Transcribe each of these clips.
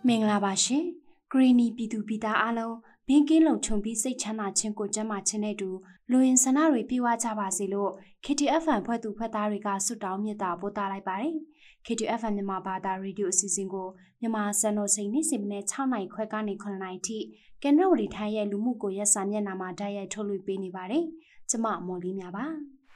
မင်္ဂလာပါရှင်ဂရီနီပြည်သူပြည်သားအားလုံးဘင်းကင်းလုံခြုံပြီးစိတ်ချမ်းသာခြင်းကိုကျန်းမာခြင်းနဲ့တူလူရင်းဆန္ဒတွေပြည့်ဝကြပါစေလို့ KTFM ဖွဲ့သူဖွဲ့သားတွေကဆုတောင်းမေတ္တာပို့သလိုက်ပါတယ် KTFM မြန်မာဘာသာရေဒီယိုအစီအစဉ်ကိုမြန်မာစံတော်ချိန်နေ့စဉ်နဲ့6နိုင်ခွဲကနေ9နိုင်ထိကင်နဝတီထိုင်းရဲ့လူမှုကွန်ရက်စာမျက်နှာမှာဓာတ်ရိုက်ထုတ်လွှင့်ပေးနေပါတယ်ကျမမော်လီမြပါ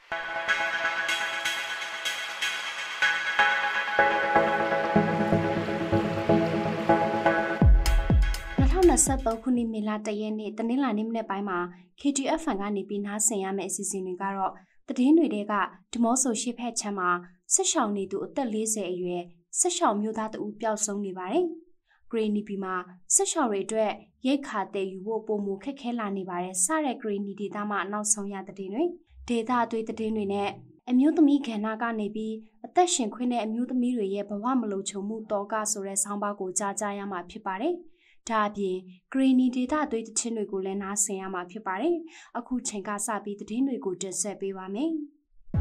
23ခုနှစ်မေလ1ရက်နေ့တနင်္လာနေ့မနေ့ပိုင်းမှာ KTFM ကနေပြီးနားဆင်ရမယ့်အစီအစဉ်တွေကတော့သတင်းတွေကဒီမော့ဆိုရှေ့ဖက်ချမ်းမှာဆက်ရှောင်နေသူအသက်40အရွယ်ဆက်ရှောင်မျိုးသားတဦးပျောက်ဆုံးနေပါတယ်။ဂရီနီပီမှာဆက်ရှောင်တွေအတွက်ရိတ်ခါတည်ယူဖို့ပုံမှုခက်ခဲလာနေပါတယ်။စတဲ့ဂရီနီဒေသမှာနောက်ဆုံးရသတင်းတွေဒေသအသွေးသတင်းတွေနဲ့အမျိုးသမီးခန္ဓာကနေပြီးအသက်ရှင်ခွင့်တဲ့အမျိုးသမီးတွေရဲ့ဘဝမလုံခြုံမှုတောကဆိုတဲ့ဆောင်းပါးကိုကြားကြရမှာဖြစ်ပါတယ်။ဒါအပြင်ဂရီနီဒေတာသွေးတချင်းတွေကိုလည်းနားဆင်ရမှာဖြစ်ပါတယ်။အခုချိန်ကစပြီးသတင်းတွေကိုတင်ဆက်ပေးပါမယ်။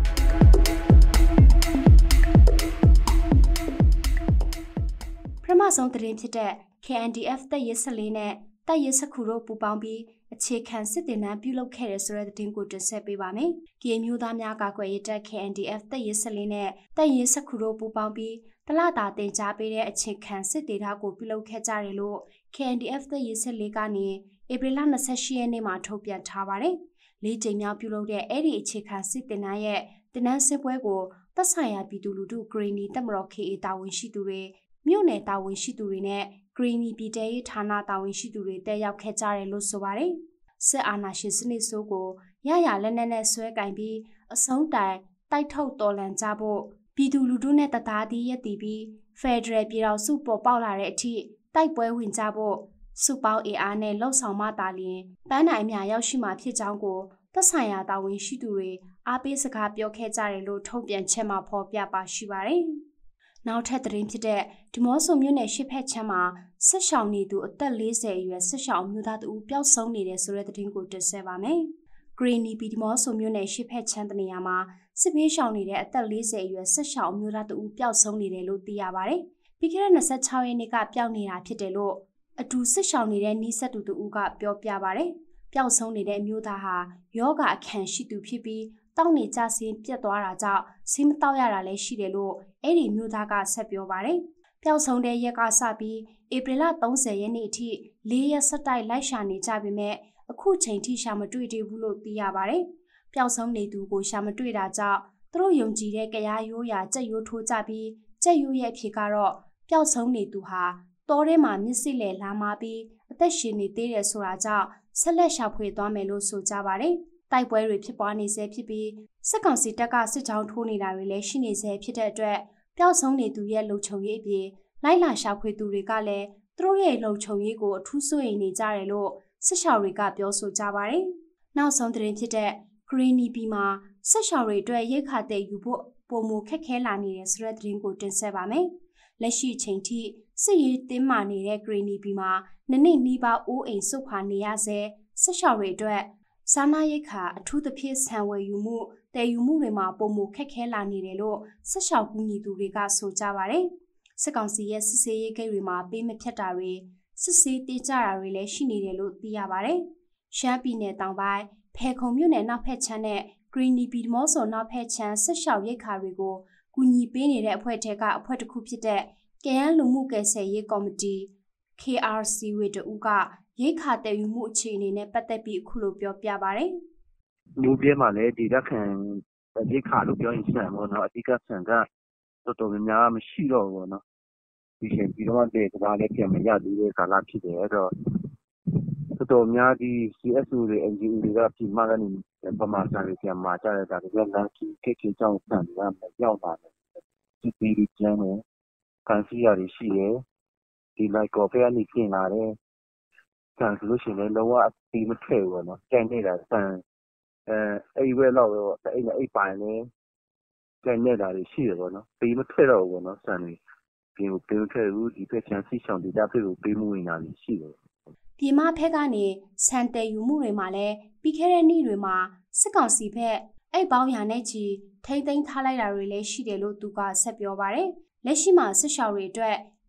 ပထမဆုံးသတင်းဖြစ်တဲ့ KNDF တပ်ရဲ14နဲ့တပ်ရဲ19တို့ပူးပေါင်းပြီးအခြေခံစစ်တင်တန်းပြုလုပ်ခဲ့တဲ့ဆိုတဲ့သတင်းကိုတင်ဆက်ပေးပါမယ်။ပြည်မျိုးသားများကာကွယ်ရေးတပ် KNDF တပ်ရဲ14နဲ့တပ်ရဲ19တို့ပူးပေါင်းပြီးတလတာတင်ကြားပေးတဲ့အခြေခံစစ်ဒေတာကိုပြုလုပ်ခဲ့ကြတယ်လို့ KNDF တပ်ရဲ14ကနေဧပြီလ28ရက်နေ့မှာထုတ်ပြန်ထားပါတယ်။၄ကြိမ်မြောက်ပြုလုပ်တဲ့အဲ့ဒီအခြေခံစစ်တင်တန်းရဲ့တင်တန်းစစ်ပွဲကိုသက်ဆိုင်ရာပြည်သူလူထုဂရီနီတပ်မတော် KA တာဝန်ရှိသူတွေမြို့နယ်တာဝန်ရှိသူတွေနဲ့ဂရီနီပြည်တဲရေးဌာနတာဝန်ရှိသူတွေတက်ရောက်ခဲ့ကြတယ်လို့ဆိုပါတယ်။စစ်အာဏာရှင်စနစ်ဆိုးကိုရရလက်နက်နဲ့ဆွဲကင်ပြီးအဆုံးတိုင်တိုက်ထုတ်တော်လှန်ကြဖို့ပြည်သူလူထုနဲ့တသားတည်းရည်တည်ပြီးဖက်ဒရယ်ပြည်တော်စုပေါ်ပေါက်လာတဲ့အထိတိုက်ပွဲဝင်ကြဖို့စုပေါင်းအင်အားနဲ့လှုပ်ဆောင်မှတာလျင်ပန်းနိုင်များရောက်ရှိမှဖြစ်ကြောင်းကိုသက်ဆိုင်ရာတာဝန်ရှိသူတွေအားပေးစကားပြောခဲ့ကြတယ်လို့ထုတ်ပြန်ချက်မှာဖော်ပြပါရှိပါတယ်။နောက်ထပ်သတင်းဖြစ်တဲ့ဒီမော့ဆိုမြို့နယ်ရှစ်ဖက်ချမ်းမှာဆက်ရှောင်နေသူအသက်40အရွယ်ဆက်ရှောင်မျိုးသားတူပျောက်ဆုံးနေတဲ့ဆိုတဲ့သတင်းကိုတင်ဆက်ပါမယ်။ဂရီနီပီဒီမော့ဆိုမြို့နယ်ရှစ်ဖက်ချမ်းတနေရာမှာစစ်ဘေးရှောင်နေတဲ့အသက်40အရွယ်ဆက်ရှောင်မျိုးသားတူပျောက်ဆုံးနေတယ်လို့သိရပါတယ်။ပြီးခဲ့တဲ့26ရက်နေ့ကပျောက်နေတာဖြစ်တယ်လို့အတူဆက်ရှောင်နေတဲ့နီးစပ်သူတူကပြောပြပါတယ်။ပျောက်ဆုံးနေတဲ့အမျိုးသားဟာယောဂအခန့်ရှိသူဖြစ်ပြီးတောက်နေကြဆင်းပြတ်သွားတာကြောင့်ဆေးမတောက်ရတာလည်းရှိတယ်လို့အဲ့ဒီမျိုးသားကဆက်ပြောပါတယ်။ပျောက်ဆုံးတဲ့ရက်ကစပြီးဧပြီလ30ရက်နေ့အထိ4ရက်ဆက်တိုက်လိုက်ရှာနေကြပေမဲ့အခုချိန်ထိရှာမတွေ့သေးဘူးလို့သိရပါတယ်။ပျောက်ဆုံးနေသူကိုရှာမတွေ့တာကြောင့်သူတို့ယုံကြည်တဲ့ကြားရိုးရာကြက်ရိုးထိုးကြပြီးကြက်ရိုးရဲ့အဖြစ်ကတော့ပျောက်ဆုံးနေသူဟာတောထဲမှာမျက်စိလဲလာမာပြီးအသက်ရှင်နေသေးတယ်ဆိုတာကြောင့်ဆက်လက်ရှာဖွေသွားမယ်လို့ဆိုကြပါတယ်။တိုက်ပွဲတွေဖြစ်ပွားနေဆဲဖြစ်ပြီးစစ်ကောင်စီတပ်ကစစ်ကြောင်းထိုးနေတာတွေလည်းရှိနေဆဲဖြစ်တဲ့အတွက်ပျောက်ဆုံးနေသူရဲ့လုံခြုံရေးအပြင်လိုက်လာရှာဖွေသူတွေကလည်းသူတို့ရဲ့လုံခြုံရေးကိုအထူးစိုးရိမ်နေကြတယ်လို့စစ်ရှောင်တွေကပြောဆိုကြပါတယ်။နောက်ဆုံးသတင်းဖြစ်တဲ့ဂရီနီပီမှာစစ်ရှောင်တွေအတွက်ရိတ်ခါတဲ့ယူဖို့ပုံမခက်ခဲလာနေတဲ့ဆိုတဲ့သတင်းကိုတင်ဆက်ပါမယ်။လက်ရှိချိန်ထိစစ်ရေးတင်းမာနေတဲ့ဂရီနီပီမှာနှစ်နှစ်နီးပါးအိုးအိမ်စုခွာနေရဆဲစစ်ရှောင်တွေအတွက်စာနာရိတ်ခါအထူးသဖြင့်ဆံဝယ်ယူမှုတည်ယူမှုတွေမှာပုံမှုခက်ခဲလာနေတယ်လို့ဆက်ရှောက်ကူညီသူတွေကဆိုကြပါတယ်။စစ်ကောင်စီရဲ့စစ်ဆေးရေးဂိတ်တွေမှာပေးမဖြတ်တာတွေစစ်ဆေးတေးကြတာတွေလည်းရှိနေတယ်လို့သိရပါတယ်။ရှမ်းပြည်နယ်တောင်ပိုင်းဖဲခုံမြို့နယ်နောက်ဖက်ချမ်းနဲ့ဂရီနီပီမော့ဆိုနောက်ဖက်ချမ်းဆက်ရှောက်ရိတ်ခါတွေကိုကူညီပေးနေတဲ့အဖွဲ့ထဲကအဖွဲ့တစ်ခုဖြစ်တဲ့ကရန်လူမှုကယ်ဆယ်ရေးကော်မတီ KRC ဝေတူကရိတ်ခါတည်ယူမှုအခြေအနေနဲ့ပတ်သက်ပြီးအခုလိုပြောပြပါတယ်။လူပြဲမှာလည်းဒီလက်ခံရိတ်ခါလို့ပြောရင်ဆန်ပေါ့နော်အဓိကဆန်ကတော်တော်များများမရှိတော့ဘူးပေါ့နော်ဒီချိန်ပြီးတော့တဲ့ကဘာလည်းပြန်မရသေးတဲ့ကာလဖြစ်တယ်အဲ့တော့တော်တော်များဒီ CSO တွေ NGO တွေကပြည်မကနေပမာစာတွေပြန်มาကြတဲ့ဒါတွေကလမ်းကြီးခေတ်ကြောင့်ဆန်ကမရောက်လာတယ်ဒီပြည်ကျန်းတယ်ကန်စီယာတွေရှိတယ်ဒီလိုက်ကော်ဖဲကနေပြင်လာတယ်ဆန်ဆိုလို့ရှိရင်လည်းလုံးဝအတီးမထွက်ဘူးပေါ့နော်ကြိုင်နေတာဆန်အဲ့ဘက်တော့အဲ့ပိုင်နေကြိုင်နေတာတွေရှိတယ်ပေါ့နော်ပြီးမထွက်တော့ဘူးပေါ့နော်ဆန်တွေပြင်ကိုပေးထွက်ဘူးဒီဖက်ချမ်းစီဆောင်ဒေတာဖက်ကိုပေးမှုဝင်တာတွေရှိတယ်ပြည်မဖက်ကနေဆန်တယ်ယူမှုတွေမှာလည်းပြီးခဲ့တဲ့နေ့တွေမှာစစ်ကောင်စီဖက်အိတ်ပေါင်းရာနဲ့ချီထိမ့်သိမ်းထားလိုက်တာတွေလည်းရှိတယ်လို့သူကဆက်ပြောပါတယ်လက်ရှိမှာစစ်ရှောင်တွေအတွက်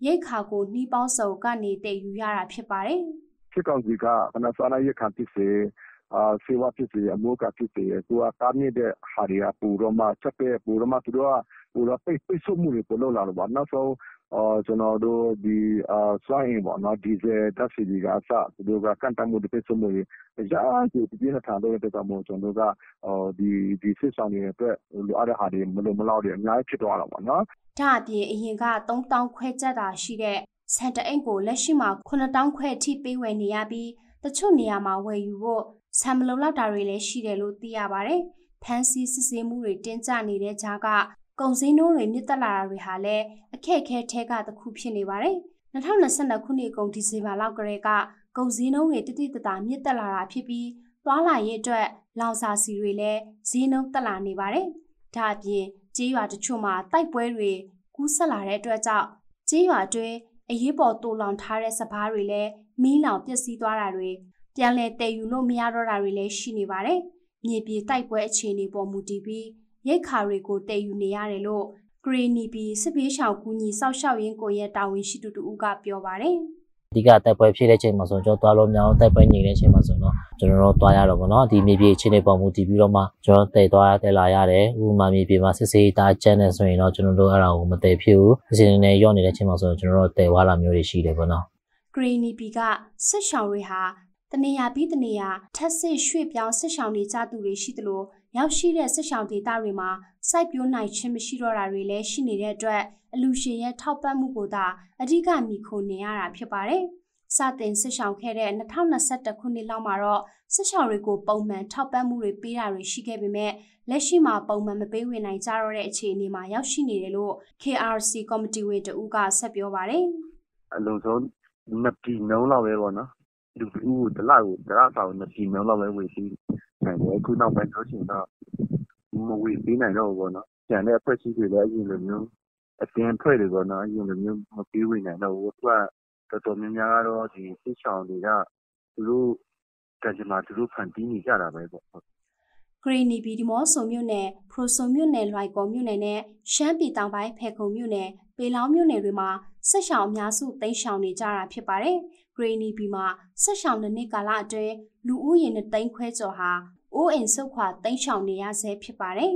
ရိတ်ခါကိုနှီးပေါင်းစုံကနေတည်ယူရတာဖြစ်ပါတယ်။စစ်ကောင်စီကခဏစားနပ်ရိက္ခာဖြစ်စေဆေးဝါးဖြစ်စေအမိုးအကာဖြစ်စေသူကတားမြစ်တဲ့ဟာတွေကပိုတော့မှချက်ပဲပိုတော့မှသူတို့ကပိုတော့ပိတ်ဆို့မှုတွေပိုလုပ်လာတော့ပါနောက်ဆုံးကျွန်တော်တို့ဒီစွမ်းအင်ပေါ့နော်ဒီဇယ်ဓာတ်ဆီတွေကအစသူတို့ကကန့်တတ်မှုတွေပိတ်ဆို့မှုတွေရာဆိုပြင်းထန်တဲ့အတွက်ကြောင့်မို့ကျွန်တော်တို့ကဒီစစ်ဆောင်တွေအတွက်လိုအပ်တဲ့ဟာတွေမလုံမလောက်တွေအများကြီးဖြစ်သွားတာပေါ့နော်ဒါအပြင်အရင်က3000ခွဲကျပ်တာရှိတဲ့ဆန်တအိတ်ကိုလက်ရှိမှာ9000ခွဲအထိပေးဝယ်နေရပြီးတချို့နေရာမှာဝယ်ယူဖို့ဆန်မလုံလောက်တာတွေလည်းရှိတယ်လို့သိရပါတယ်။ဖန်စီစစ်ဆေးမှုတွေတင်းကျနေတဲ့ကြားကကုန်စည်နှုန်းတွေမြင့်တက်လာတာတွေဟာလည်းအခက်အခဲထဲကတစ်ခုဖြစ်နေပါတယ်။2022ခုနှစ်ကုန်ဒီဇင်ဘာလောက်ကလေးကကုန်စည်နှုန်းတွေတိတိတသာမြင့်တက်လာတာဖြစ်ပြီးသွားလာရေးအတွက်လောင်စာဆီတွေလည်းဈေးနှုန်းတက်လာနေပါတယ်။ဒါအပြင်ကြေးရွာတချို့မှာတိုက်ပွဲတွေကူးဆက်လာတဲ့အတွက်ကြောင့်ကြေးရွာတွင်အရေးပေါ်တူလောင်ထားတဲ့စပားတွေလည်းမီးလောင်ပျက်စီးသွားတာတွေပြန်လည်တည်ယူလို့မရတော့တာတွေလည်းရှိနေပါတယ်။မြေပြေတိုက်ပွဲအခြေအနေပေါ်မူတည်ပြီးရိတ်ခါတွေကိုတည်ယူနေရတယ်လို့ဂရီနီပီစစ်ပေးရှောင်ကူညီစောက်ရှောက်ရင်းကိုရဲ့တာဝန်ရှိသူတူကပြောပါတယ်အဓိကတိုက်ပွဲဖြစ်တဲ့ချိန်မှာဆိုကျွန်တော်သွားလို့မရအောင်တိုက်ပွဲညင်တဲ့ချိန်မှာဆိုတော့ကျွန်တော်တို့သွားရတော့ဗောနော်ဒီမြေပြေအခြေအနေပေါ်မူတည်ပြီးတော့မှကျွန်တော်တည်သွားတည်လာရတယ်ဥပမာမြေပြေမှာစစ်စေးတားကျန်းနေဆိုရင်တော့ကျွန်တော်တို့အဲ့ဒါကိုမတည်ဖြစ်ဘူးအစဉ်နဲ့ရော့နေတဲ့ချိန်မှာဆိုတော့ကျွန်တော်တို့တည်သွားလာမျိုးတွေရှိတယ်ဗောနော်ဂရီနီပီကစစ်ရှောင်တွေဟာတနေရာပြီးတနေရာထက်စစ်ရွှေ့ပြောင်းစစ်ရှောင်နေကြသူတွေရှိသလိုရောက်ရှိတဲ့စစ်ရှောင်ဒေသတွေမှာစိုက်ပျိုးနိုင်ခြင်းမရှိတော့တာတွေလည်းရှိနေတဲ့အတွက်အလူရှင်ရဲ့ထောက်ပံ့မှုကိုသာအဓိကမိခိုနေရတာဖြစ်ပါတယ်။စတင်စစ်ရှောင်ခဲ့တဲ့2021ခုနှစ်လောက်မှာတော့စစ်ရှောင်တွေကိုပုံမှန်ထောက်ပံ့မှုတွေပေးတာတွေရှိခဲ့ပေမဲ့လက်ရှိမှာပုံမှန်မပေးဝင်နိုင်ကြတော့တဲ့အခြေအနေမှာရောက်ရှိနေတယ်လို့ KRC ကော်မတီဝင်တဦးကဆက်ပြောပါတယ်။အလုံးစုံနှစ်ပြည်နှုံးလောက်ပဲပေါ့နော်။လူဦးတလောက်ကိုတရဆောင်နှစ်ပြည်နှုံးလောက်ပဲဝေပြီးနိုင်တယ်အခုနောက်ပိုင်းဆိုရှင်တော့မဝေပြီးနိုင်တော့ဘူးပေါ့နော်။ကျန်တဲ့အဖွဲ့အစည်းတွေလည်းအရင်လိုမျိုးအပြင်ထွက်တွေပေါ့နော်အရင်လိုမျိုးမပြီးဝင်နိုင်တော့ဘူးသူကတော်တော်များများကတော့ဒီစစ်ဆောင်တွေကသူတို့ကကြမှာသူတို့ဖန်တီးနေကြတာပဲပေါ့ဂရီနီပီဒီမော့ဆိုမြို့နယ်ဖရိုဆိုမြို့နယ်လွိုင်ကော်မြို့နယ်နဲ့ရှမ်းပြည်တောင်ပိုင်းဖဲခုံမြို့နယ်ပေလောင်းမြို့နယ်တွေမှာဆက်ရှောင်အများစုတိမ်းရှောင်နေကြတာဖြစ်ပါတယ်ဂရီနီပီမှာဆက်ရှောင်တဲ့နှစ်ကာလအတွင်းလူဦးရေနဲ့တိမ်းခွဲကျော်ဟာအိုးအိမ်ဆုတ်ခွာတိမ်းရှောင်နေရဆဲဖြစ်ပါတယ်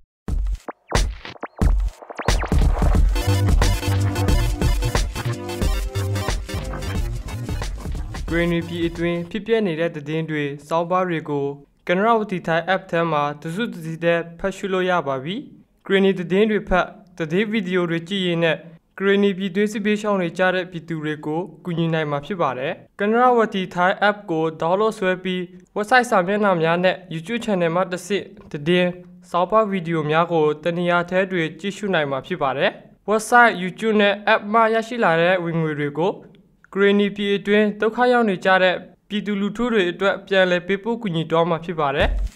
ဂရီနီပီအတွင်းဖြစ်ပျက်နေတဲ့သတင်းတွေစောင်းပါးတွေကိုကနရဝတီထိုင် app ထဲမှာတစုတစည်းတဲ့ဖတ်ရှုလို့ရပါပြီဂရီနီသတင်းတွေဖတ်သတင်းဗီဒီယိုတွေကြည့်ရင်နဲ့ဂရီနီပြည်သွေးစစ်ပေးရှောင်းနေကြတဲ့ပြည်သူတွေကိုကူညီနိုင်မှာဖြစ်ပါတယ်ကနရဝတီထိုင် app ကို download ဆွဲပြီး website စာမျက်နှာများနဲ့ YouTube channel မှာတစ်ဆင့်သတင်းစောင်းပါးဗီဒီယိုများကိုတနေရာထဲတွေကြည့်ရှုနိုင်မှာဖြစ်ပါတယ် website YouTube နဲ့ app မှာရရှိလာတဲ့ဝင်ငွေတွေကိုဂရီနီပြည်အတွင်းဒုက္ခရောက်နေကြတဲ့ပြည်သူလူထုတွေအတွက်ပြန်လည်ပေးပို့ကူညီသွားမှာဖြစ်ပါတယ်။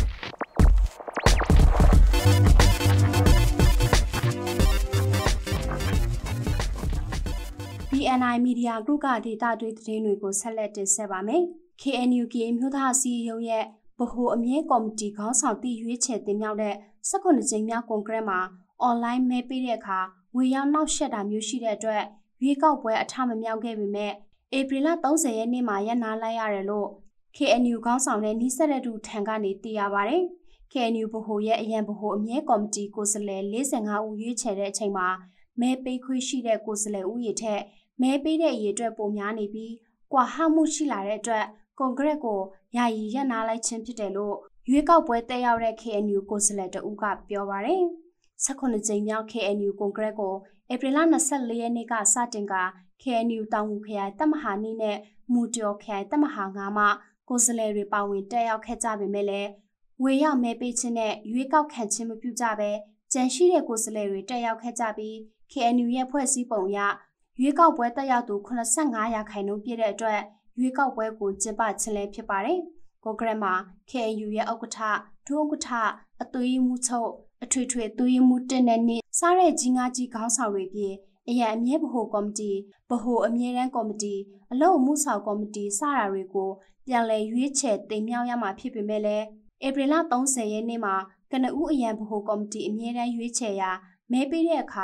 BNI Media Group ကဒေတာတွေသတင်းတွေကိုဆက်လက်တင်ဆက်ပါမယ်။ KNUK မြို့သားစီရုံးရဲ့ဗဟိုအမြဲကော်မတီခေါင်းဆောင်တည်ရွေးချယ်တင်မြှောက်တဲ့18ကြိမ်မြောက်ကွန်ဂရက်မှာအွန်လိုင်းမဲပေးတဲ့အခါငွေရောက်နောက်ဆက်တာမျိုးရှိတဲ့အတွက်ရွေးကောက်ပွဲအထမမြောက်ခဲ့ပေမဲ့ဧပြီလ30ရက်နေ့မှာရပ်နားလိုက်ရတယ်လို့ KNU ခေါင်းဆောင်တဲ့နီးစပ်တဲ့သူထံကနေသိရပါတယ်။ KNU ဗဟိုရဲ့အရန်ဗဟိုအမြဲကော်မတီကိုယ်စားလှယ်45ဦးရွေးချယ်တဲ့အချိန်မှာမဲပေးခွင့်ရှိတဲ့ကိုယ်စားလှယ်ဦးရေထက်မဲပေးတဲ့အရေအတွက်ပိုများနေပြီးကွာဟမှုရှိလာတဲ့အတွက်ကွန်ဂရက်ကိုယာယီရပ်နားလိုက်ခြင်းဖြစ်တယ်လို့ရွေးကောက်ပွဲတက်ရောက်တဲ့ KNU ကိုယ်စားလှယ်တဦးကပြောပါတယ်။18ကြိမ်မြောက် KNU ကွန်ဂရက်ကိုဧပြီလ24ရက်နေ့ကစတင်က KNU တောင်ငူခရိုင်တပ်မဟာ2နဲ့မူကျော်ခရိုင်တပ်မဟာ9မှကိုယ်စားလှယ်တွေပါဝင်တက်ရောက်ခဲ့ကြပေမဲ့လည်းဝေရောက်မဲပေးခြင်းနဲ့ရွေးကောက်ခံခြင်းမပြုကြဘဲကြန့်ရှိတဲ့ကိုယ်စားလှယ်တွေတက်ရောက်ခဲ့ကြပြီး KNU ရဲ့ဖွဲ့စည်းပုံအရရွေးကောက်ပွဲတက်ရောက်သူ85ရာခိုင်နှုန်းပြည့်တဲ့အတွက်ရွေးကောက်ပွဲကိုကျင်းပခြင်းလည်းဖြစ်ပါတယ်။ကွန်ဂရက်မှာ KNU ရဲ့ဥက္ကဋ္ဌဒုဥက္ကဋ္ဌအသွေးမှုချုပ်အထွေထွေသွေးမှုတင်တဲ့နေ့စားတဲ့ကြီးငါးကြီးခေါင်းဆောင်တွေပြည်အရန်အမြဲဗဟိုကော်မတီဗဟိုအမြဲတမ်းကော်မတီအလုံမှုဆောင်ကော်မတီစတာတွေကိုပြန်လည်ရွေးချယ်တင်မြှောက်ရမှာဖြစ်ပေမဲ့လည်းဧပြီလ30ရက်နေ့မှာကနဦးအရန်ဗဟိုကော်မတီအမြဲတမ်းရွေးချယ်ရာမဲပေးတဲ့အခါ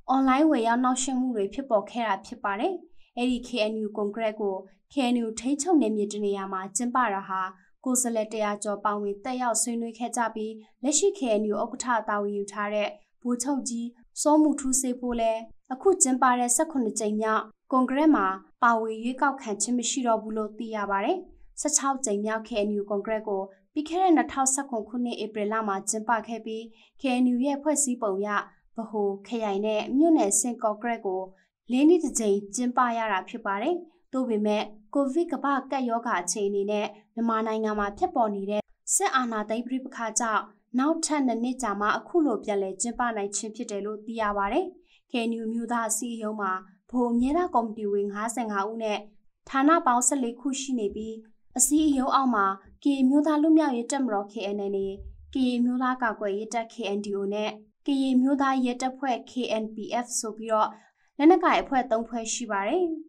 အွန်လိုင်းဝယ်ရောက်နှောက်ယှက်မှုတွေဖြစ်ပေါ်ခဲ့တာဖြစ်ပါတယ်။အဲဒီ KNU ကွန်ဂရက်ကို KNU ထိန်းချုပ်နယ်မြေတနေရာမှာကျင်းပတာဟာကိုယ်စားလှယ်100ကျော်ပါဝင်တက်ရောက်ဆွေးနွေးခဲ့ကြပြီးလက်ရှိ KNU ဥက္ကဋ္ဌတာဝန်ယူထားတဲ့ဗိုလ်ချုပ်ကြီးစောမှုထူးစေဖို့လဲအခုကျင်းပတဲ့18ကြိမ်မြောက်ကွန်ဂရက်မှာပါဝင်ရွေးကောက်ခံခြင်းမရှိတော့ဘူးလို့သိရပါတယ်။16ကြိမ်မြောက် KNU ကွန်ဂရက်ကိုပြီးခဲ့တဲ့2019ခုနှစ်ဧပြီလမှာကျင်းပခဲ့ပြီး KNU ရဲ့ဖွဲ့စည်းပုံအရဗဟိုခရိုင်နဲ့မြို့နယ်ဆင့်ကွန်ဂရက်ကို၄နှစ်တစ်ကြိမ်ကျင်းပရတာဖြစ်ပါတယ်။သို့ပေမဲ့ကိုဗစ်ကမ္ဘာကပ်ရောဂါအခြေအနေနဲ့မြန်မာနိုင်ငံမှာဖြစ်ပေါ်နေတဲ့စစ်အာဏာသိမ်းပဋိပက္ခကြောင့်နောက်ထပ်2နှစ်ကြာမှအခုလိုပြန်လည်ကျင်းပနိုင်ခြင်းဖြစ်တယ်လို့သိရပါတယ်။ KNU မျိုးသားအစည်းအရုံးမှာဗဟိုအမြဲတမ်းကော်မတီဝင်55ဦးနဲ့ဌာနပေါင်း14ခုရှိနေပြီးအစည်းအရုံးအောက်မှာကရင်မျိုးသားလူမျိုးရေးတပ်မတော် KNLA ကရင်မျိုးသားကာကွယ်ရေးတပ် KNDO နဲ့ကရင်မျိုးသားရဲတပ်ဖွဲ့ KNPF ဆိုပြီးတော့လက်နက်ကိုင်အဖွဲ့3ဖွဲ့ရှိပါတယ်။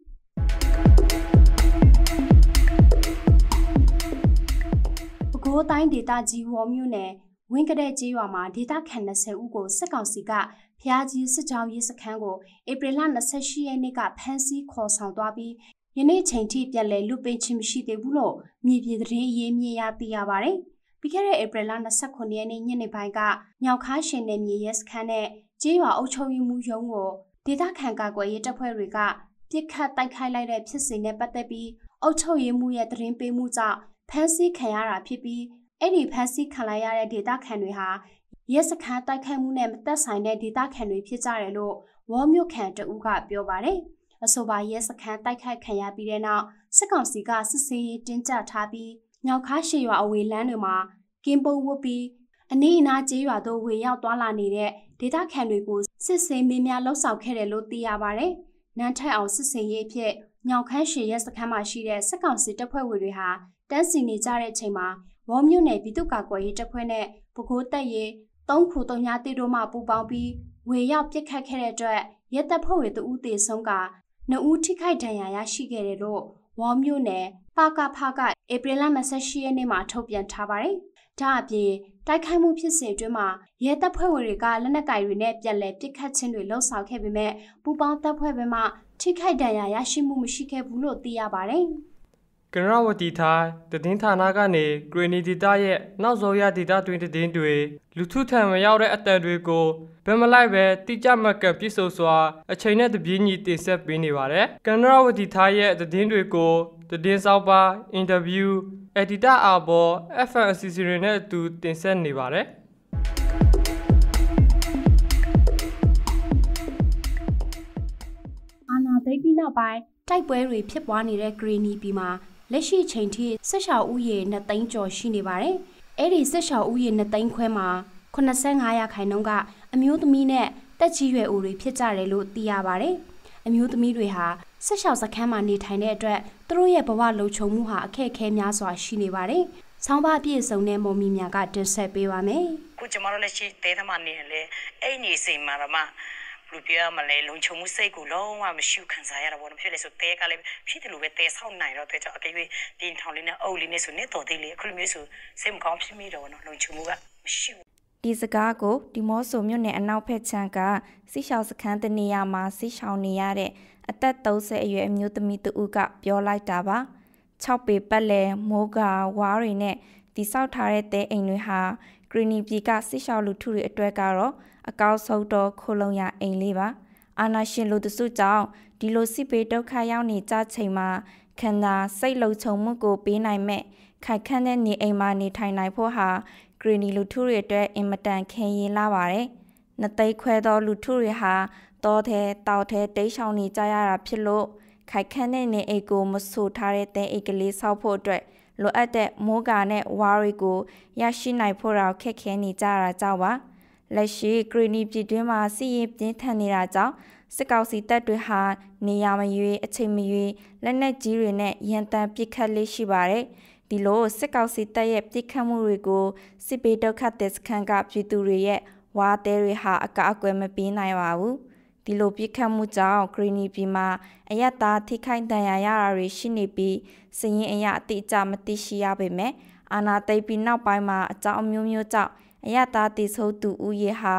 ပဲခူးတိုင်းဒေသကြီးဝေါ်မြို့နယ်ဝင်းကတဲ့ကျေးရွာမှာဒေသခံ20ဦးကိုစစ်ကောင်စီကဖျားကြီးစစ်ကြောင်းရေးစခန်းကိုဧပြီလ28ရက်နေ့ကဖမ်းဆီးခေါ်ဆောင်သွားပြီးယနေ့ချိန်ထိပြန်လည်လွတ်ပေးခြင်းမရှိသေးဘူးလို့မြေပြည်သတင်းအရေးမြစ်ရသိရပါတယ်။ပြီးခဲ့တဲ့ဧပြီလ29ရက်နေ့ညနေပိုင်းကမြောက်ခါရှင်နယ်မြေရဲစခန်းနဲ့ကျေးရွာအုပ်ချုပ်ရေးမှူးရုံးကိုဒေသခံကာကွယ်ရေးတပ်ဖွဲ့တွေကပြစ်ခတ်တိုက်ခိုက်လိုက်တဲ့ဖြစ်စဉ်နဲ့ပတ်သက်ပြီးအုပ်ချုပ်ရေးမှူးရဲ့သတင်းပေးမှုကြောင့်ဖမ်းဆီးခံရတာဖြစ်ပြီးအဲ့ဒီဖမ်းဆီးခံလိုက်ရတဲ့ဒေသခံတွေဟာရဲစခန်းတိုက်ခိုက်မှုနဲ့မသက်ဆိုင်တဲ့ဒေသခံတွေဖြစ်ကြတယ်လို့ဝေါ်မြို့ခံတဦးကပြောပါတယ်။အဆိုပါရဲစခန်းတိုက်ခိုက်ခံရပြီးတဲ့နောက်စစ်ကောင်စီကစစ်ဆေးရေးတင်းကျပ်ထားပြီးညောင်ခါရှေရွာအဝေးလမ်းတွေမှာကင်းပုံဝတ်ပြီးအနီးအနားကျေးရွာတို့ဝေရောက်သွားလာနေတဲ့ဒေသခံတွေကိုစစ်ဆေးမေးမြန်းလှုပ်ဆောင်ခဲ့တယ်လို့သိရပါတယ်။နန်းထက်အောင်စစ်ဆေးရေးအဖြစ်ညောင်ခမ်းရှေရဲစခန်းမှာရှိတဲ့စစ်ကောင်စီတပ်ဖွဲ့ဝင်တွေဟာတန်းစီနေကြတဲ့အချိန်မှာဝေါ်မြို့နယ်ပြည်သူ့ကာကွယ်ရေးတပ်ဖွဲ့နဲ့ပဲခူးတပ်ရဲ303တိတို့မှပူးပေါင်းပြီးဝေရောက်ပစ်ခတ်ခဲ့တဲ့အတွက်ရဲတပ်ဖွဲ့ဝင်2ဦးသေဆုံးက2ဦးထိခိုက်ဒဏ်ရာရရှိခဲ့တယ်လို့ဝေါ်မြို့နယ်ပကဖကဧပြီလ28ရက်နေ့မှာထုတ်ပြန်ထားပါတယ်။ဒါအပြင်တိုက်ခိုက်မှုဖြစ်စဉ်အတွင်းမှာရဲတပ်ဖွဲ့ဝင်တွေကလက်နက်ကိုင်တွေနဲ့ပြန်လည်ပစ်ခတ်ခြင်းတွေလှုံ့ဆော်ခဲ့ပေမဲ့ပူပေါင်းတပ်ဖွဲ့ဘက်မှထိခိုက်ဒဏ်ရာရရှိမှုမရှိခဲ့ဘူးလို့သိရပါတယ်။ကနရဝတီထိုင်းသတင်းဌာနကနေဂရီနီဒေတာရဲ့နောက်ဆုံးရဒေတာတွင်သတင်းတွေလူထုထံမရောက်တဲ့အတန်တွေကိုဘယ်မလိုက်ပဲတိကျမှတ်ကပြည့်စုံစွာအချိန်နဲ့တပြေးညီတင်ဆက်ပေးနေပါတယ်။ကနရဝတီထိုင်းရဲ့သတင်းတွေကိုသတင်းစောက်ပါအင်တာဗျူးအက်ဒီတာအာဘော် FM အစီအစဉ်တွေနဲ့အတူတင်ဆက်နေပါတယ်။အာနာသိပြီးနောက်ပိုင်းတိုက်ပွဲတွေဖြစ်ပွားနေတဲ့ဂရီနီပြည်မှာလက်ရှိချိန်ထိစစ်ရှောင်ဦးရေ2သိန်းကျော်ရှိနေပါတယ်။အဲ့ဒီစစ်ရှောင်ဦးရေ2သိန်းခွဲမှာ85%ကအမျိုးသမီးနဲ့တက်ကြီးရွယ်အိုတွေဖြစ်ကြတယ်လို့သိရပါတယ်။အမျိုးသမီးတွေဟာစစ်ရှောင်စခန်းမှာနေထိုင်တဲ့အတွက်သူတို့ရဲ့ဘဝလုံခြုံမှုဟာအခက်အခဲများစွာရှိနေပါတယ်။ဆောင်းပါးပြည့်စုံတဲ့မော်မီများကတင်ဆက်ပေးပါမယ်။ခုကျမတို့လက်ရှိတဲသမားနေလေအဲ့ဒီစိတ်မှာတော့လူပြမလဲလုံခြုံမှုစိတ်ကိုလုံးဝမရှိခံစားရတာပေါ့နော်ဖြစ်လေဆိုတဲကလည်းဖြစ်တယ်လို့ပဲတဲဆောက်နိုင်တော့တဲကြောင့်အကယ်၍ဒီထောင်လေးနဲ့အုပ်လေးနဲ့ဆိုနေတော်သေးလေးအခုလိုမျိုးဆိုစိတ်မကောင်းဖြစ်မိတော့နော်လုံခြုံမှုကမရှိဘူးဒီစကားကိုဒီမော့ဆိုမြို့နယ်အနောက်ဘက်ခြမ်းကစီရှောင်းစခန်းတနေရာမှာစီရှောင်းနေရတဲ့အသက်30အရွယ်အမျိုးသမီးတဦးကပြောလိုက်တာပါ6ပေပတ်လည်မိုးကာဝါးတွေနဲ့တိဆောက်ထားတဲ့တဲအိမ်တွေဟာဂရီနီပြည်ကစီရှောင်းလူထုတွေအတွက်ကတော့အကောက်ဆုံးတော့ခိုလုံရအိမ်လေးပါအာနာရှင်လူတစုကြောင့်ဒီလိုစစ်ပေးဒုက္ခရောက်နေကြချိန်မှာခန္ဓာစိတ်လုံခြုံမှုကိုပေးနိုင်မဲ့ခိုက်ခန့်တဲ့နေအိမ်မှာနေထိုင်နိုင်ဖို့ဟာဂရီနီလူထုတွေအတွက်အင်မတန်ခဲရင်လာပါတယ်။နှစ်သိန်းခွဲသောလူထုတွေဟာတောထဲတောက်ထဲတိတ်ဆောင်နေကြရတာဖြစ်လို့ခိုက်ခန့်တဲ့နေအိမ်ကိုမဆိုထားတဲ့တဲအိမ်ကလေးဆောက်ဖို့အတွက်လိုအပ်တဲ့မိုးကာနဲ့ဝါးတွေကိုရရှိနိုင်ဖို့တော့ခက်ခဲနေကြတာကြောင့်ပါ။လက်ရှိဂရီနီပြည်တွင်းမှာစီးရင်ပြင်းထန်နေတာကြောင့်စစ်ကောင်စီတပ်တွေဟာနေရာမရွေးအချိန်မရွေးလက်နက်ကြီးတွေနဲ့ရန်တမ်းပစ်ခတ်လေးရှိပါတယ်။ဒီလိုစစ်ကောင်စီတပ်ရဲ့ပစ်ခတ်မှုတွေကိုစစ်ပေးဒုက္ခသည်စခန်းကပြည်သူတွေရဲ့ဝါတဲတွေဟာအကာအကွယ်မပေးနိုင်ပါဘူး။ဒီလိုပစ်ခတ်မှုကြောင့်ဂရီနီပြည်မှာအယက်သားထိခိုက်ဒဏ်ရာရတာတွေရှိနေပြီးစည်ရင်အရာအတိအကျမသိရှိရပေမဲ့အာဏာသိမ်းပြီးနောက်ပိုင်းမှာအကြောင်းအမျိုးမျိုးကြောင့်အယက်သားတည်ဆိုးသူဦးရေဟာ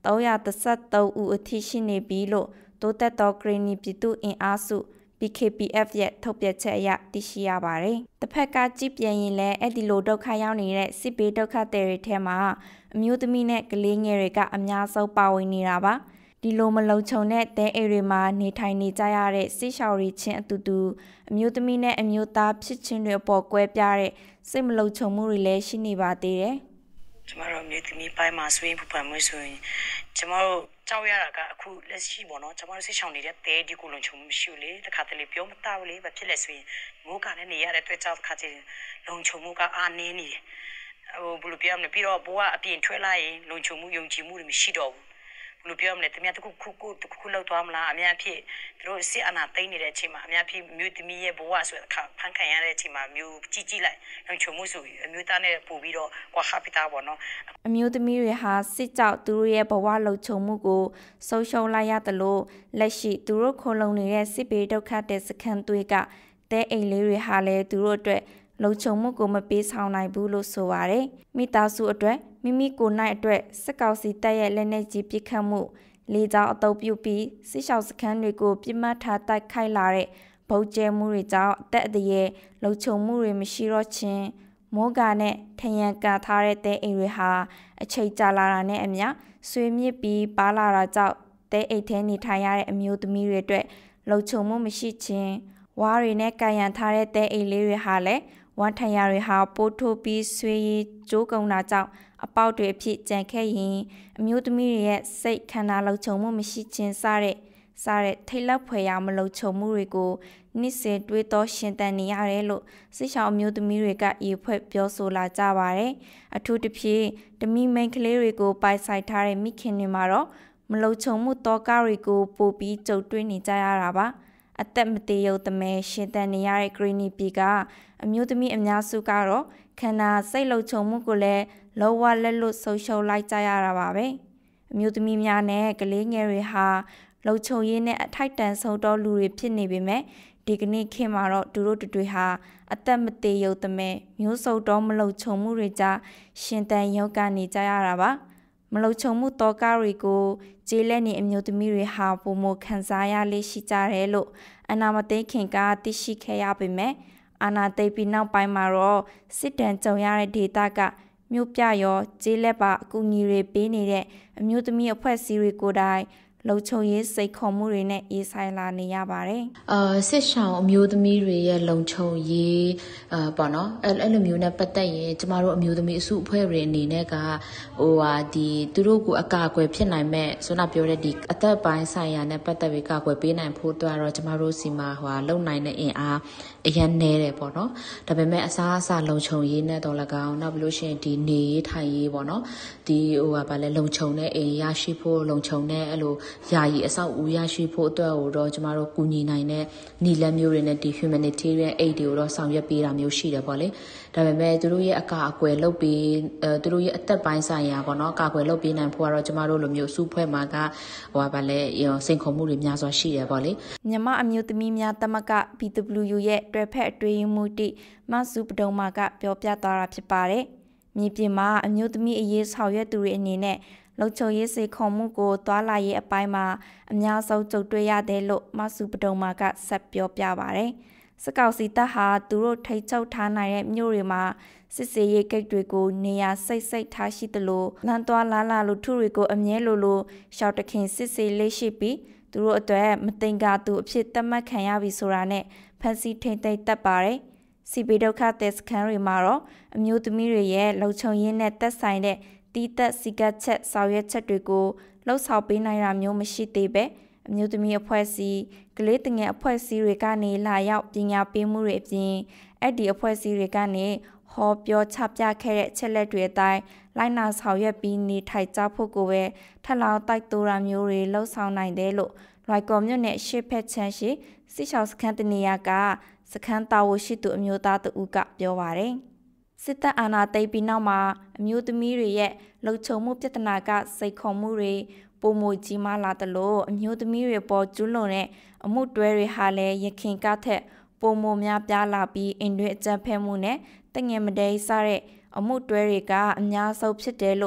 313ဦးအထိရှိနေပြီလို့တိုးတက်သောဂရီနီပြည်သူအင်အားစု BKPF ရဲ့ထုတ်ပြန်ချက်အရသိရှိရပါတယ်။တစ်ဖက်ကကြည့်ပြန်ရင်လည်းအဲ့ဒီလိုဒုက္ခရောက်နေတဲ့စစ်ဘေးဒုက္ခသည်တွေထဲမှာအမျိုးသမီးနဲ့ကလေးငယ်တွေကအများဆုံးပါဝင်နေတာပါ။ဒီလိုမလုံခြုံတဲ့တဲအိမ်တွေမှာနေထိုင်နေကြရတဲ့စစ်ရှောင်တွေချင်းအတူတူအမျိုးသမီးနဲ့အမျိုးသားဖြစ်ချင်းတွေအပေါ်ကွဲပြားတဲ့စိတ်မလုံခြုံမှုတွေလည်းရှိနေပါသေးတယ်။ကျမတို့မြေသမီးပိုင်းမှာဆွေးပူပန်မှုဆိုရင်ကျမတို့ကြောက်ရတာကအခုလက်ရှိပေါ့နော်ကျမတို့စစ်ဆောင်နေတဲ့တဲဒီကိုလုံခြုံမှုမရှိဘူးလေတခါတလေပြောမသားဘူးလေဘာဖြစ်လဲဆိုရင်မိုးကလည်းနေရတဲ့အတွက်ကြောင့်တစ်ခါတည်းလုံခြုံမှုကအားနည်းနေတယ်ဘယ်လိုပြောမလဲပြီးတော့ဘိုးကအပြင်ထွက်လာရင်လုံခြုံမှုယုံကြည်မှုတွေမရှိတော့ဘူးဘယ်လိုပြောမလဲတမန်တခုလောက်သွားမလားအများဖြစ်သူတို့စစ်အာဏာသိမ်းနေတဲ့အချိန်မှာအများဖြစ်မြို့သမီးရဲ့ဘဝဆိုတဲ့အခါဖန်ခံရတဲ့အချိန်မှာမြို့ကြီးလိုက်လုံခြုံမှုဆိုအမျိုးသားနဲ့ပို့ပြီးတော့ကွာခပီတာပေါ့နော်အမျိုးသမီးတွေဟာစစ်ကြောက်သူတို့ရဲ့ဘဝလုံခြုံမှုကိုဆုံးရှုံးလိုက်ရတယ်လို့လက်ရှိသူတို့ခိုလုံနေတဲ့စစ်ဘေးဒုက္ခတဲ့စခန်းတွေကတဲအိမ်လေးတွေဟာလည်းသူတို့အတွက်လုံခြုံမှုကိုမပေးဆောင်နိုင်ဘူးလို့ဆိုပါတယ်။မိသားစုအတွက်မိမိကိုယ်၌အတွက်စစ်ကောင်စီတပ်ရဲ့လက်နက်ကြီးပစ်ခတ်မှုလေကြောင်းအုပ်ပြုပြီးစစ်ရှောင်စခန်းတွေကိုပြစ်မှတ်ထားတိုက်ခိုက်လာတဲ့ဗုံးကျဲမှုတွေကြောင့်အသက်အန္တရာယ်လုံခြုံမှုတွေမရှိတော့ခြင်းမိုးကာနဲ့ထရန်ကာထားတဲ့တဲအိမ်တွေဟာအချိန်ကြာလာတာနဲ့အမျှဆွေမြစ်ပြီးပါလာတာကြောင့်တဲအိမ်ထဲနေထိုင်ရတဲ့အမျိုးသမီးတွေအတွက်လုံခြုံမှုမရှိခြင်းဝါးတွေနဲ့ကာရန်ထားတဲ့တဲအိမ်လေးတွေဟာလည်းဝမ်းထရတွေဟာပိုးထိုးပြီးဆွေးရည်ကျိုးကုန်တာကြောင့်အပေါက်တွေအဖြစ်ကြံခဲ့ရင်အမျိုးသမီးတွေရဲ့စိတ်ခန္ဓာလုံခြုံမှုမရှိခြင်းစတဲ့ထိတ်လန့်ဖွယ်ရာမလုံခြုံမှုတွေကိုနှစ်စဉ်တွေးတောရှင်သန်နေရတယ်လို့စစ်ရှောင်အမျိုးသမီးတွေကရေဖွဲ့ပြောဆိုလာကြပါတယ်။အထူးသဖြင့်ဓမိမိန်ကလေးတွေကိုပိုင်ဆိုင်ထားတဲ့မိခင်တွေမှာတော့မလုံခြုံမှုတောကတွေကိုပို့ပြီးကြုံတွေ့နေကြရတာပါ။အသက်မသေးရုံတမဲရှင်သန်နေရတဲ့ဂရီနီပီကအမျိုးသမီးအများစုကတော့ခန္ဓာစိတ်လုံခြုံမှုကိုလည်းလောဝလက်လွတ်ဆုံးရှုံးလိုက်ကြရတာပါပဲအမျိုးသမီးများနဲ့ကလေးငယ်တွေဟာလုံခြုံရေးနဲ့အထိုက်တန်ဆုံးသောလူတွေဖြစ်နေပေမဲ့ဒီကနေ့ခေတ်မှာတော့သူတို့တွေဟာအသက်မသေးရုံတမဲမျိုးစုံတော့မလုံခြုံမှုတွေကြားရှင်သန်ရုန်းကန်နေကြရတာပါမလုံခြုံမှုတောကတွေကိုကျေးလက်နေအမျိုးသမီးတွေဟာပုံမခံစားရလေးရှိကြတယ်လို့အနာမသိခင်ကသိရှိခဲ့ရပေမဲ့အာနာသိပ်ပြီးနောက်ပိုင်းမှာတော့စစ်တမ်းကြုံရတဲ့ဒေတာကမြို့ပြရောကျေးလက်ပါအကူအညီတွေပေးနေတဲ့အမျိုးသမီးအဖွဲ့အစည်းတွေကိုယ်တိုင်လုံခြုံရေးစိတ်ခေါ်မှုတွေနဲ့ရေးဆိုင်လာနေရပါတယ်။စစ်ရှောင်အမျိုးသမီးတွေရဲ့လုံခြုံရေးပေါ့နော်အဲ့လိုမျိုးနဲ့ပတ်သက်ရင်ကျမတို့အမျိုးသမီးအစုအဖွဲ့တွေအနေနဲ့ကဒီသူတို့ကိုအကာအကွယ်ဖြစ်နိုင်မဲ့ဆိုတော့ပြောတဲ့ဒီအသက်ပိုင်းဆိုင်ရာနဲ့ပတ်သက်ပြီးကာကွယ်ပေးနိုင်ဖို့အတွက်တော့ကျမတို့စီမှာလုံနိုင်တဲ့အင်အားအရင်နေတယ်ပေါ့နော်။ဒါပေမဲ့အစားအစာလုံခြုံရေးနဲ့တော့၎င်းနောက်ပြီးလို့ရှိရင်ဒီနေရေးထိုင်ရေးပေါ့နော်။ဒီဗာလဲလုံခြုံတဲ့အိမ်ရရှိဖို့လုံခြုံတဲ့အဲ့လိုယာယီအဆောက်အဦရရှိဖို့အတွက်ကိုတော့ကျမတို့ကူညီနိုင်တဲ့နီလန်းမျိုးတွေနဲ့ဒီ humanitarian aid တွေကိုတော့ဆောင်ရွက်ပေးတာမျိုးရှိတယ်ပေါ့လေဒါပေမဲ့သူတို့ရဲ့အကာအကွယ်လုပ်ပြီးသူတို့ရဲ့အသက်ပိုင်းဆိုင်ရာပေါ့နော်အကာအကွယ်လုပ်ပေးနိုင်ဖို့ကတော့ကျမတို့လိုမျိုးစုဖွဲ့မှာကစိန်ခေါ်မှုတွေများစွာရှိတယ်ပေါ့လေမြန်မာအမျိုးသမီးများတမက BWU ရဲ့တွဲဖက်အတွင်းမှုတိမဆုပဒုံမာကပြောပြသွားတာဖြစ်ပါတယ်မြေပြင်မှာအမျိုးသမီးအရေးဆောင်ရွက်သူတွေအနေနဲ့လုံခြုံရေးစိတ်ခေါ်မှုကိုတွာလာရေးအပိုင်းမှာအများဆုံးကြုံတွေ့ရတယ်လို့မဆုပဒုံမာကဆက်ပြောပြပါတယ်။စကောက်စီတပ်ဟာသူတို့ထိတ်ချုပ်ထားနိုင်တဲ့မြို့တွေမှာစစ်စေးရေးဂိတ်တွေကိုနေရာစိတ်ထားရှိသလိုလမ်းသွားလာလူထုတွေကိုအမြဲလိုရှောက်တခင်စစ်စေးလေးရှိပြီးသူတို့အတွက်မတင်ကားသူအဖြစ်သတ်မှတ်ခံရပြီဆိုတာနဲ့ဖန်စီထိန်သိမ်းတတ်ပါတယ်။စီပီဒုက္ခတဲ့စခန်းတွေမှာတော့အမျိုးသမီးတွေရဲ့လုံခြုံရေးနဲ့သက်ဆိုင်တဲ့တီးသက်စီကတ်ချက်ဆောင်ရွက်ချက်တွေကိုလှုပ်ဆောင်ပေးနိုင်တာမျိုးမရှိသေးပဲအမျိုးသမီးအဖွဲ့အစည်းကလေးတငယ်အဖွဲ့အစည်းတွေကနေလာရောက်ပညာပေးမှုတွေအပြင်အဲ့ဒီအဖွဲ့အစည်းတွေကနေဟောပြောချပြခဲ့တဲ့ချက်လက်တွေအတိုင်းလိုက်နာဆောင်ရွက်ပြီးနေထိုင်ကြဖို့ကိုပဲထပ်လောင်းတိုက်တိုးတာမျိုးတွေလှုပ်ဆောင်နိုင်တယ်လို့လွိုက်ကော်မြို့နယ်ရှေ့ဖက်ချမ်းရှိစစ်ရှောင်းစခန်းတနေရာကစခန်းတာဝန်ရှိသူအမျိုးသားတဦးကပြောပါတယ်စစ်တပ်အာဏာသိမ်းပြီးနောက်မှာအမျိုးသမီးတွေရဲ့လုံခြုံမှုပြဿနာကစိတ်ခေါ်မှုတွေပုံမကြီးမားလာသလိုအမျိုးသမီးတွေပေါ်ကျူးလွန်တဲ့အမှုတွဲတွေဟာလည်းရခင်ကထက်ပုံမများပြားလာပြီးအင်တွေအကြံဖဲမှုနဲ့တငယ်မဒိစတဲ့အမှုတွဲတွေကအများဆုံးဖြစ်တယ်လို့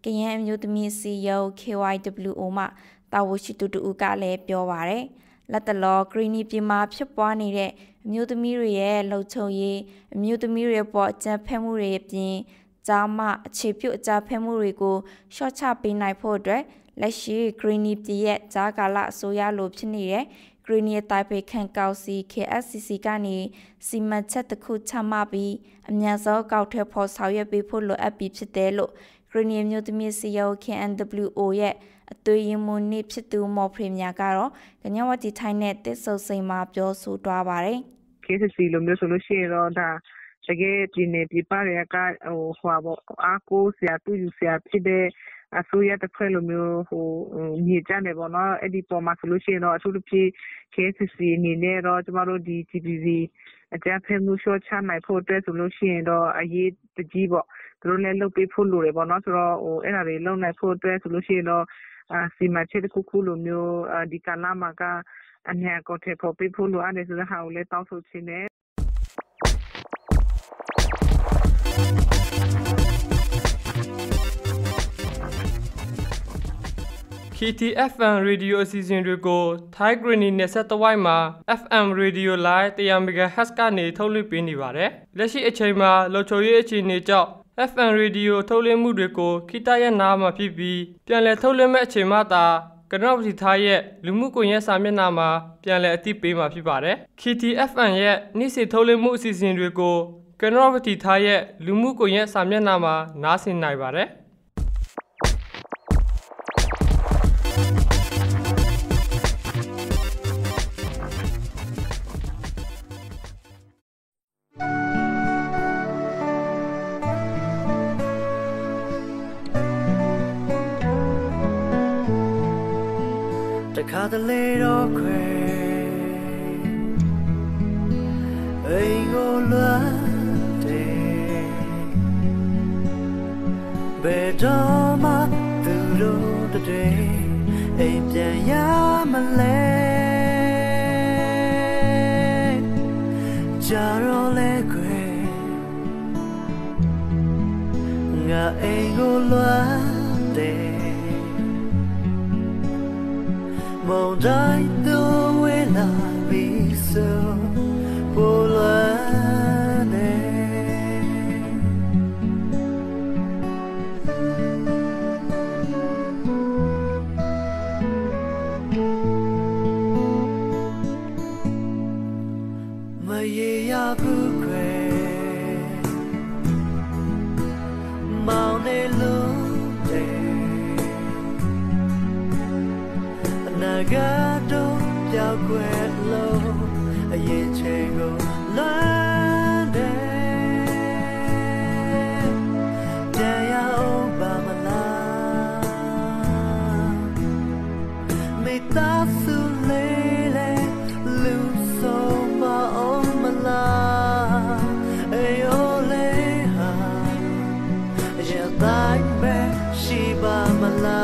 ကရင်အမျိုးသမီးစီယုံ KYWO မှတာဝန်ရှိသူတူကလည်းပြောပါတယ်လက်တလောဂရီနီပြည်မှာဖြစ်ပွားနေတဲ့အမျိုးသမီးတွေရဲ့လှုပ်ချုံရေးအမျိုးသမီးတွေပေါ်အကြမ်းဖက်မှုတွေအပြင်ကြားမှအခြေပြုအကြမ်းဖက်မှုတွေကိုရှော့ချပေးနိုင်ဖို့အတွက်လက်ရှိဂရီနီပြည်ရဲ့ကြားကာလအစိုးရလိုဖြစ်နေတဲ့ဂရီနီတိုင်ပေခန့်ကောက်စီ KSCC ကနေစီမံချက်တစ်ခုချမှတ်ပြီးအများဆုံးကောက်ထည့်ဖို့ဆောင်ရွက်ပေးဖို့လိုအပ်ပြီးဖြစ်တယ်လို့ဂရီနီမျိုးသမီးစီယို KNWO ရဲ့အသွေးရမွန်နေဖြစ်သူမော်ဖရီမြာကတော့ကညဝတီထိုင်းနဲ့တစ်ဆုံစိန်မှာပြောဆိုသွားပါတယ် KSCC လိုမျိုးဆိုလို့ရှိရင်တော့ဒါတကယ်ဒီနေပြပရကဟိုပေါ့အားကိုဆရာတူယူဆရာဖြစ်တဲ့အစိုးရတစ်ဖွဲ့လိုမျိုးဟိုမြေကြတယ်ပေါ့နော်အဲ့ဒီပေါ်မှာဆိုလို့ရှိရင်တော့အထူးသဖြင့် KSCC အနေနဲ့တော့ကျမတို့ဒီ GPV အကြမ်းဖက်မှုရှော့ချနိုင်ဖို့အတွက်ဆိုလို့ရှိရင်တော့အရေးတကြီးပေါ့သူတို့လည်းလုပ်ပေးဖို့လိုတယ်ပေါ့နော်ဆိုတော့ဟိုအဲ့ဒါတွေလုပ်နိုင်ဖို့အတွက်ဆိုလို့ရှိရင်တော့စီမံချက်တစ်ခုလိုမျိုးဒီကာလမှာကအများကိုထည့်ဖို့ပေးဖို့လိုအပ်တယ်ဆိုတဲ့ဟာကိုလည်းတောင်းဆိုချင်တယ် KTFM Radio အစီအစဉ်တွေကို Thai Green နဲ့ဆက်သွိုင်းမှာ FM Radio Live 100 MHz ကနေထုတ်လွှင့်ပေးနေပါတယ်။လက်ရှိအချိန်မှာလုံခြုံရေးအခြေအနေကြောင့် FM Radio ထုတ်လွှင့်မှုတွေကိုခိတရဲ့နားမှာဖြစ်ပြီးပြန်လည်ထုတ်လွှင့်မဲ့အချိန်မှသာကနဝတီထားရဲ့လူမှုကွန်ရက်စာမျက်နှာမှာပြန်လည်အသိပေးမှာဖြစ်ပါတယ်။ KTFM ရဲ့နေ့စဉ်ထုတ်လွှင့်မှုအစီအစဉ်တွေကိုကနဝတီထားရဲ့လူမှုကွန်ရက်စာမျက်နှာမှာနားဆင်နိုင်ပါတယ်။ The little queen, ain't gonna day. Better ma through the day, ain't ya malay. Jarole queen, nga ain't gonna day. Mong dai do we la bi so pola ne ma ye ya bu kwe mong ne lu de Nagado giao quẹt lâu yên chê ngô loan đê Đà ya ô bà mà la Mê ta su lê lê lưu sô mà ô mà la Ê ô lê hà Ya tay mẹ shi bà mà la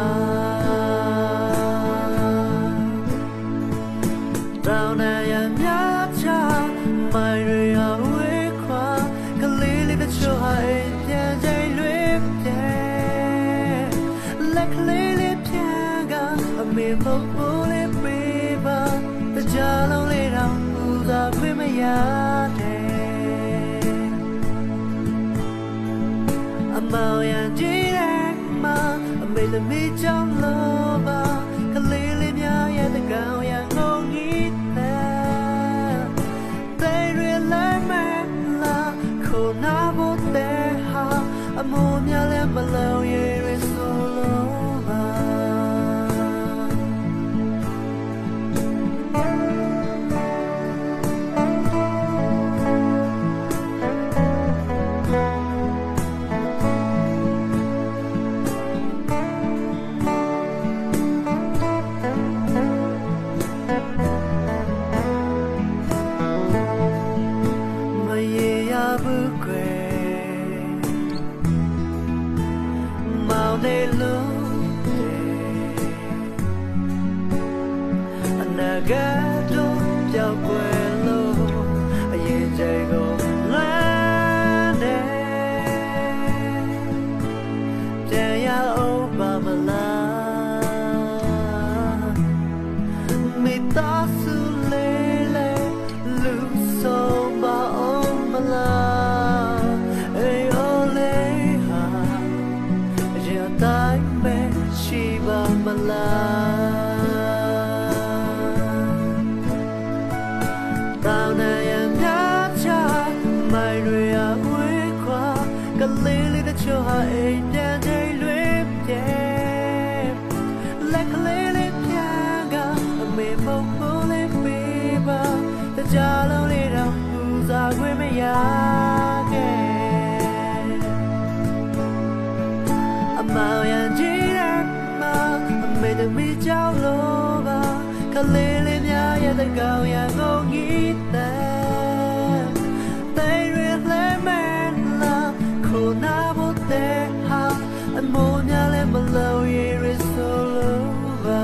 Down I am yacha, my real way qua, Kalili the show high, Jay Lip, like Lily Piaga, a maple bullet river, the Jallow lay down, who's up with my yard. A Mayan Jack Ma, a made me jump lover, Kalili Pia, the gown, young Ogi. Na bo te ha amo mya le malo ye re solo ba Nagado giao quên lâu, yên chạy go lan đê, chạy ya တိုင်းပဲရှိပါမလားတောင်းနိုင်ရများချမိုင်တွေအဝေးခွာကလေးလေးတချို့ဟာအိမ်ပြန်ချိန်လွေးပြဲလက်ကလေးလေးပြန်ကအမေမဟုတ်လေးပေးပါတကြလုံးလေးတော့ပူစားခွင့်မရခဲ့အမောင်ရန်ကြီးတဲ့မှာအမေသမီးကြောက်လို့ပါကလေးလေးများရဲ့တကောင်ရန်ကုန်ကြီးတဲ့they really mean loveခိုးနာဖို့တဲ့ဟာအမိုးများလည်းမလို့ရည်ဆိုလို့ပါ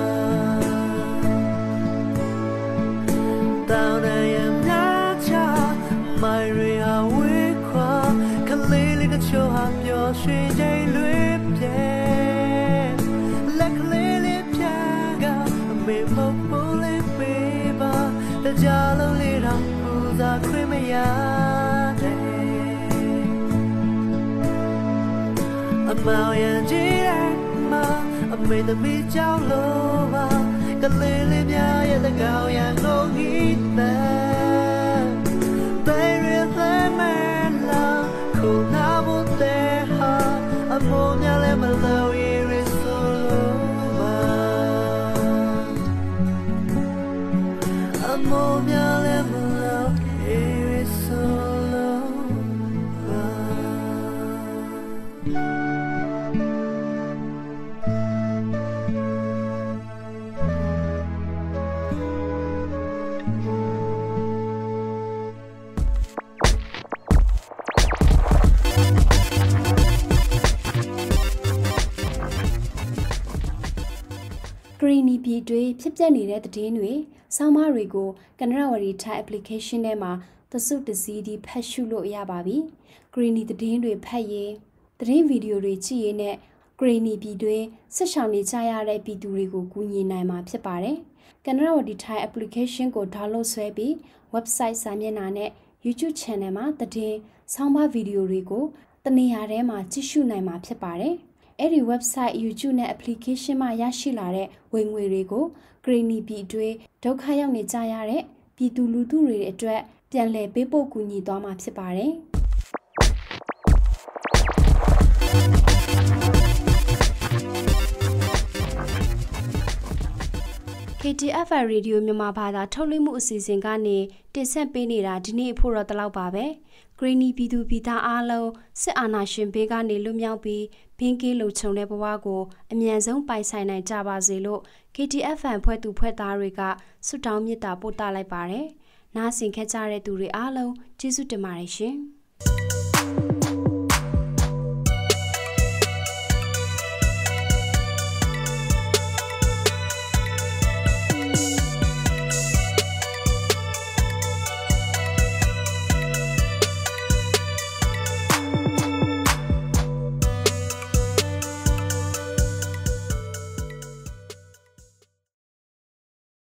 တောင်းနေရမြချမိုင်ရီဟာဝေးခွာကလေးလေးတချို့ဟာပျော်ရွှင်ချိန်လွေးပြဲလက်ကလေးလေးပြန်ကအမေမဟုတ်လေးပေးပါတကြလုံးလေးတော့ပူစားခွင့်မရတဲ့အမောင်ရန်ကြီးတဲ့မှာအမေသမီးကြောက်လို့ပါကလေးလေးများရဲ့တကောင်ရန်ကုန်ကြီးတဲ့ they really mean love ခုနာဖို့တဲ့ဟာအမိုးများလည်းမလို့ရည်ဆိုလို့ပါအမိုးများလည်းမလို့ရည်ဆိုလို့ပါ Greeny ပြည်တွင်ဖြစ်ပျက်နေတဲ့သတင်းတွေဆောင်းပါးတွေကိုကနရဝရီထိုင် application ထဲမှာသစုတစည်းဒီဖတ်ရှုလို့ရပါပြီ။ Greeny သတင်းတွေဖတ်ရင်သတင်းဗီဒီယိုတွေကြည့်ရင်နဲ့ Greeny ပြည်တွင်ဆက်ဆောင်နေကြရတဲ့ပြည်သူတွေကိုကူညီနိုင်မှာဖြစ်ပါတယ်။ကနရဝရီထိုင် application ကို download ဆွဲပြီး website စာမျက်နှာနဲ့ YouTube channel မှာသတင်းဆောင်းပါးဗီဒီယိုတွေကိုတနေရာထဲမှာကြည့်ရှုနိုင်မှာဖြစ်ပါတယ်။အဲ့ဒီ website YouTube နဲ့ application မှာရရှိလာတဲ့ဝင်ငွေတွေကို Greeny ပြည်တွင်ဒုက္ခရောက်နေကြရတဲ့ပြည်သူလူထုတွေအတွက်ပြန်လည်ပေးပို့ကူညီသွားမှာဖြစ်ပါတယ်။ KTFI Radio မြန်မာဘာသာထုတ်လွှင့်မှုအစီအစဉ်ကနေတင်ဆက်ပေးနေတာဒီနေ့ဖို့တော့တလောက်ပါပဲ။ Greeny ပြည်သူပြည်သားအားလုံးစစ်အာဏာရှင်ဘေးကနေလွတ်မြောက်ပြီးဘင်းကင်းလုံခြုံတဲ့ဘဝကိုအမြန်ဆုံးပိုင်ဆိုင်နိုင်ကြပါစေလို့ KTFI ဖွဲ့သူဖွဲ့သားတွေကဆုတောင်းမေတ္တာပို့သလိုက်ပါတယ်။နားဆင်ခဲ့ကြတဲ့သူတွေအားလုံးကျေးဇူးတင်ပါတယ်ရှင်။